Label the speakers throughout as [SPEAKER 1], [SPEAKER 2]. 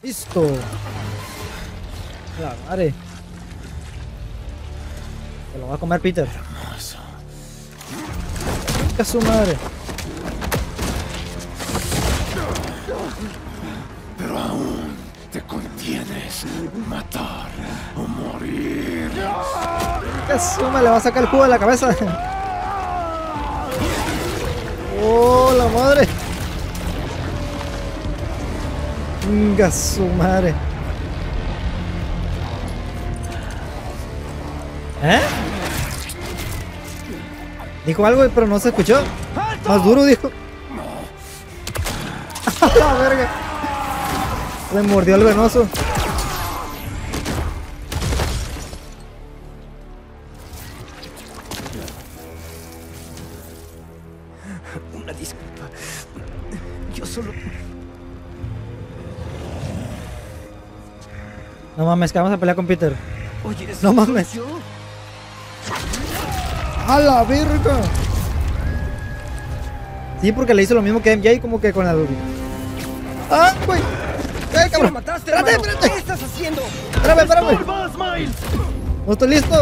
[SPEAKER 1] Listo. La madre. Se lo va a comer Peter. ¡Qué su madre!
[SPEAKER 2] Pero aún te contienes. Matar o morir.
[SPEAKER 1] ¡Qué suma! Le va a sacar el jugo de la cabeza. ¡Oh, la madre! ¡Venga su madre! ¿Eh? Dijo algo, pero no se escuchó. Más duro dijo. ¡A la verga! Le mordió el venoso.
[SPEAKER 3] Una disculpa. Yo solo...
[SPEAKER 1] No mames, que vamos a pelear con Peter.
[SPEAKER 3] Oye,
[SPEAKER 1] No mames.
[SPEAKER 3] yo?
[SPEAKER 1] ¡A la verga! Sí, porque le hizo lo mismo que MJ, como que con el... ¡Ah, güey!
[SPEAKER 3] ¿Lo
[SPEAKER 1] cabrón!
[SPEAKER 3] mataste,
[SPEAKER 1] ¡Espérate,
[SPEAKER 3] hermano?
[SPEAKER 1] espérate!
[SPEAKER 3] ¿Qué estás haciendo?
[SPEAKER 1] ¡Espérame, espérame!
[SPEAKER 3] ¡Vas, Miles!
[SPEAKER 1] ¡No estoy listo!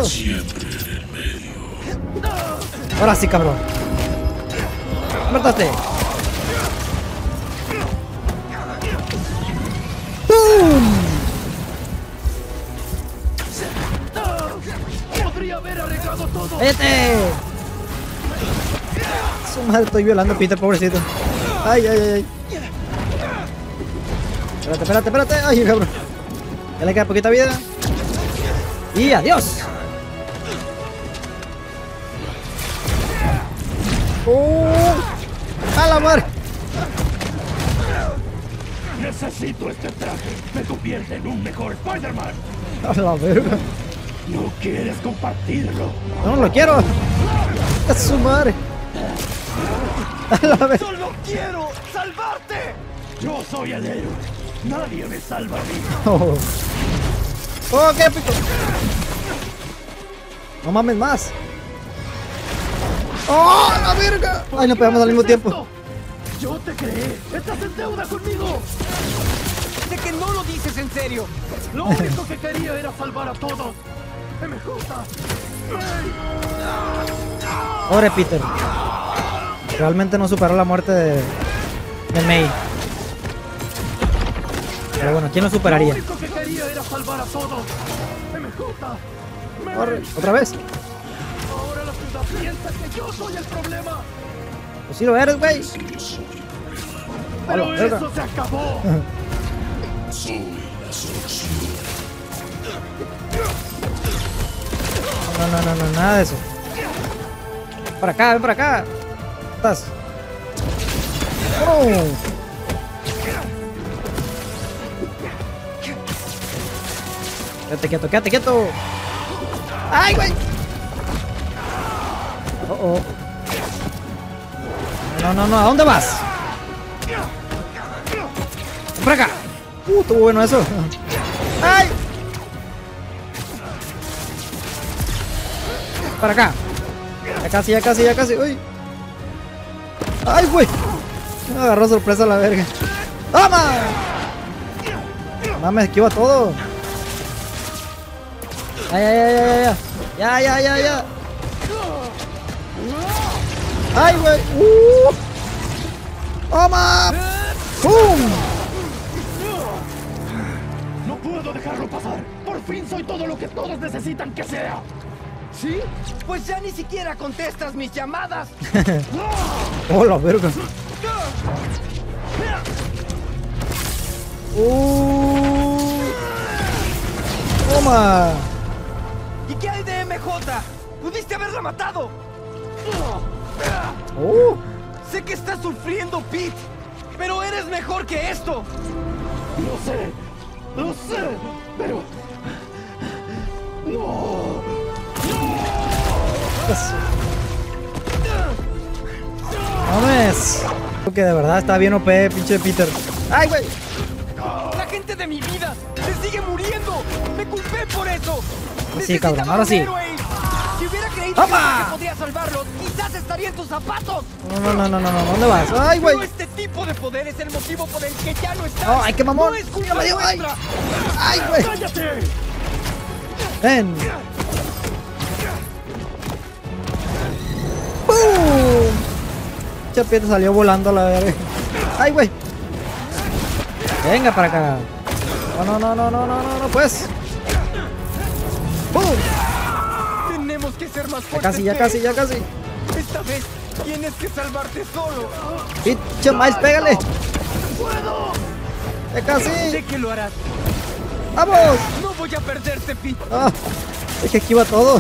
[SPEAKER 1] Ahora sí, cabrón. ¡Mártate! ¡Pum!
[SPEAKER 3] Podría haber arreglado todo.
[SPEAKER 1] ¡Vete! Su madre, estoy violando a Peter, pobrecito. ¡Ay, ay, ay! Espérate, espérate, espérate. ¡Ay, cabrón! Ya le queda poquita vida. ¡Y adiós! ¡Oh! ¡A la madre!
[SPEAKER 2] Necesito este traje. Me convierte en un mejor Spider-Man.
[SPEAKER 1] ¡A la verga!
[SPEAKER 2] ¿No quieres compartirlo?
[SPEAKER 1] ¡No lo quiero! ¡Es su madre! ¡A la verga!
[SPEAKER 3] ¡Solo quiero salvarte!
[SPEAKER 2] Yo soy el héroe. Nadie me salva a mí.
[SPEAKER 1] ¡Oh! ¡Oh, qué épico! ¡No mames más! ¡Oh, la verga! ¡Ay, nos pegamos al mismo tiempo!
[SPEAKER 2] Yo te creé. Estás en deuda conmigo.
[SPEAKER 3] Sé que no lo dices en serio.
[SPEAKER 2] Lo único que quería era salvar a todos. MJ.
[SPEAKER 1] Pobre Peter. Realmente no superó la muerte de May. Pero bueno, ¿quién lo superaría?
[SPEAKER 2] Lo único que quería era salvar a todos. MJ.
[SPEAKER 1] Corre, ¿otra vez?
[SPEAKER 2] Ahora la ciudad piensa que yo soy el problema.
[SPEAKER 1] Pues sí lo eres, güey.
[SPEAKER 2] Pero
[SPEAKER 1] Hola, verga.
[SPEAKER 2] eso se acabó.
[SPEAKER 1] No, nada de eso. Para acá, ven para acá. ¿Estás? ¡Oh! Quédate quieto, quédate quieto. ¡Ay, güey! Oh. No, ¿a dónde vas? Ven para acá. Estuvo bueno eso. ¡Ay! Para acá. Ya casi. Uy. ¡Ay, güey! Me agarró sorpresa la verga. ¡Toma! Mames, esquiva todo. Ya. ¡Ay, güey! ¡Toma! ¡Pum!
[SPEAKER 2] No puedo dejarlo pasar. Por fin soy todo lo que todos necesitan que sea.
[SPEAKER 3] ¿Sí? Pues ya ni siquiera contestas mis llamadas.
[SPEAKER 1] ¡Oh, la verga! ¡Toma!
[SPEAKER 3] ¿Y qué hay de MJ? ¡Pudiste haberla matado! Sé que estás sufriendo, Pete, pero eres mejor que esto.
[SPEAKER 2] Lo sé, pero... ¡No!
[SPEAKER 1] ¡Mames! Creo que de verdad está bien OP, pinche Peter. ¡Ay, güey!
[SPEAKER 3] La gente de mi vida se sigue muriendo. Me culpé por eso.
[SPEAKER 1] Sí, cabrón, ahora sí.
[SPEAKER 3] Necesitaba un héroe. Si hubiera creído
[SPEAKER 1] ¡Opa!
[SPEAKER 3] que podría salvarlos, quizás estaría en tus zapatos.
[SPEAKER 1] No, ¿dónde vas? ¡Ay, güey!
[SPEAKER 3] Pero este tipo de poder es el motivo por el que ya no estás.
[SPEAKER 1] ¡Oh, ay, qué mamón!
[SPEAKER 3] No es
[SPEAKER 1] ¡Ya
[SPEAKER 3] culpa
[SPEAKER 1] me dio! ¡Ay!
[SPEAKER 3] nuestra.
[SPEAKER 1] ¡Ay, güey!
[SPEAKER 2] ¡Cállate!
[SPEAKER 1] ¡Ven! ¡Bum! Chapita salió volando a la verga. ¡Ay, güey! Venga para acá. No, pues. ¡Bum!
[SPEAKER 3] Tenemos que ser más
[SPEAKER 1] Ya
[SPEAKER 3] fuertes.
[SPEAKER 1] casi.
[SPEAKER 3] Esta vez tienes que salvarte solo.
[SPEAKER 1] ¡Pinche Miles, pégale! Ya casi.
[SPEAKER 3] Sé que lo harás.
[SPEAKER 1] ¡Vamos!
[SPEAKER 3] No voy a perderte, Pete.
[SPEAKER 1] ¡Ah! Es que aquí va todo.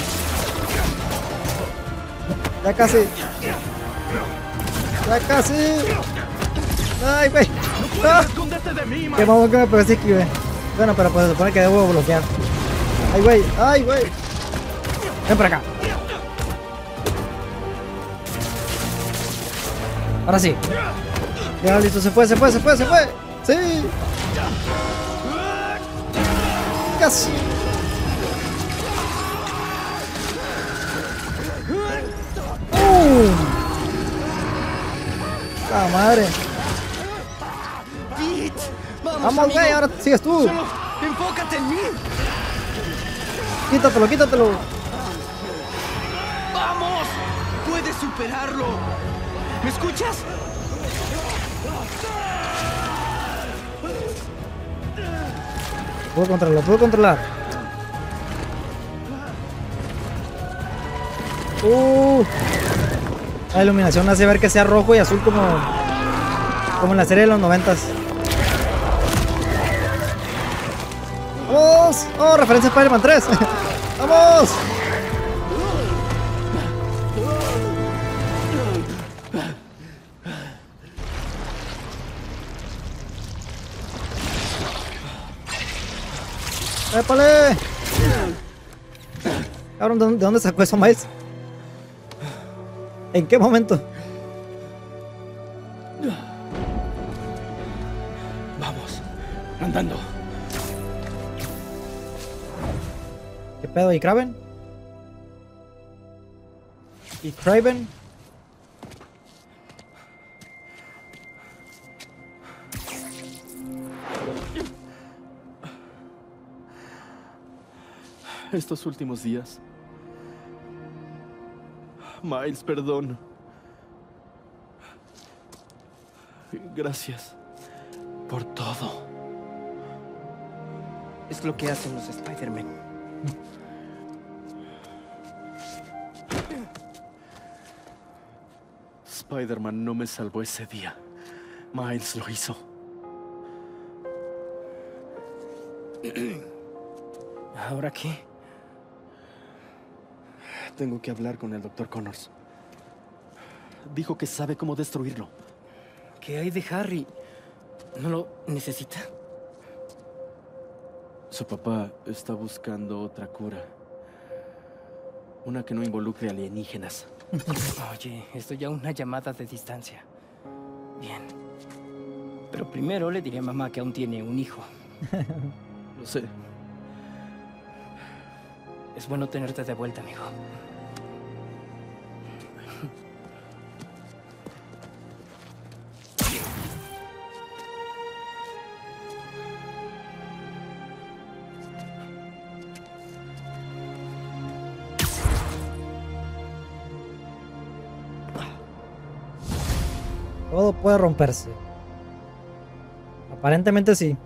[SPEAKER 1] Ya casi. ¡Ay, güey! ¡Ah!
[SPEAKER 2] ¡Escóndete de mí,
[SPEAKER 1] ¡Qué mamón que me pegó ese esquive! Bueno, pero pues se supone que debo bloquear. ¡Ay, güey! Ven para acá. Ahora sí. Ya, listo, se fue. ¡Sí! ¡Casi! ¡La madre!
[SPEAKER 3] Pete,
[SPEAKER 1] ¡Vamos,
[SPEAKER 3] amigo.
[SPEAKER 1] güey! Ahora sigues tú.
[SPEAKER 3] Solo enfócate en mí.
[SPEAKER 1] Quítatelo.
[SPEAKER 3] ¡Vamos! ¡Puedes superarlo! ¿Me escuchas?
[SPEAKER 1] Puedo controlar. La iluminación hace ver que sea rojo y azul como en la serie de los 90s. ¡Vamos! ¡Oh, referencia a Spider-Man 3! ¡Vamos! ¡Épale! Cabrón, ¿de dónde sacó eso, Miles? ¿En qué momento?
[SPEAKER 2] Vamos, andando.
[SPEAKER 1] ¿Qué pedo? ¿Y Kraven? ¿Y Kraven?
[SPEAKER 2] Estos últimos días. Miles, perdón. Gracias por todo.
[SPEAKER 3] Es lo que hacen los Spider-Man.
[SPEAKER 2] Spider-Man no me salvó ese día. Miles lo hizo.
[SPEAKER 3] ¿Ahora qué?
[SPEAKER 2] Tengo que hablar con el Dr. Connors. Dijo que sabe cómo destruirlo.
[SPEAKER 3] ¿Qué hay de Harry? ¿No lo necesita?
[SPEAKER 2] Su papá está buscando otra cura. Una que no involucre alienígenas.
[SPEAKER 3] Oye, estoy a una llamada de distancia. Bien. Pero primero le diré a mamá que aún tiene un hijo.
[SPEAKER 2] Lo sé.
[SPEAKER 3] Es bueno tenerte de vuelta, amigo.
[SPEAKER 1] Todo puede romperse. Aparentemente sí.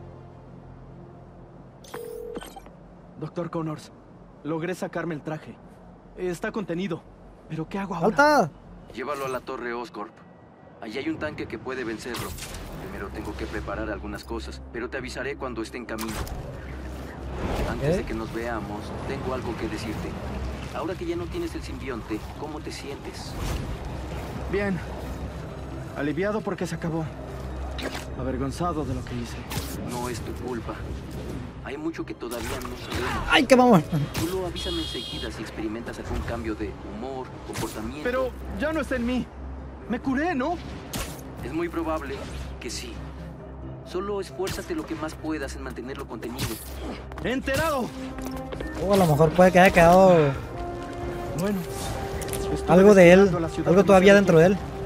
[SPEAKER 2] Dr. Connors, logré sacarme el traje. Está contenido. ¿Pero qué hago ahora?
[SPEAKER 1] ¡Falta!
[SPEAKER 4] Llévalo a la torre Oscorp. Allí hay un tanque que puede vencerlo. Primero tengo que preparar algunas cosas, pero te avisaré cuando esté en camino. Antes de que nos veamos, tengo algo que decirte. Ahora que ya no tienes el simbionte, ¿cómo te sientes?
[SPEAKER 2] Bien. Aliviado porque se acabó. Avergonzado de lo que hice.
[SPEAKER 4] No es tu culpa. Hay mucho que todavía no sabemos.
[SPEAKER 1] ¡Ay, qué mamón!
[SPEAKER 4] Solo avísame enseguida si experimentas algún cambio de humor, comportamiento.
[SPEAKER 2] Pero ya no está en mí. Me curé, ¿no?
[SPEAKER 4] Es muy probable que sí. Solo esfuérzate lo que más puedas en mantenerlo contenido.
[SPEAKER 2] ¡Enterado!
[SPEAKER 1] O a lo mejor puede que haya quedado
[SPEAKER 2] Bueno. estuve
[SPEAKER 1] Algo de él,
[SPEAKER 2] desfilando a la ciudad
[SPEAKER 1] algo todavía
[SPEAKER 2] demasiado
[SPEAKER 1] dentro de él.
[SPEAKER 2] tiempo.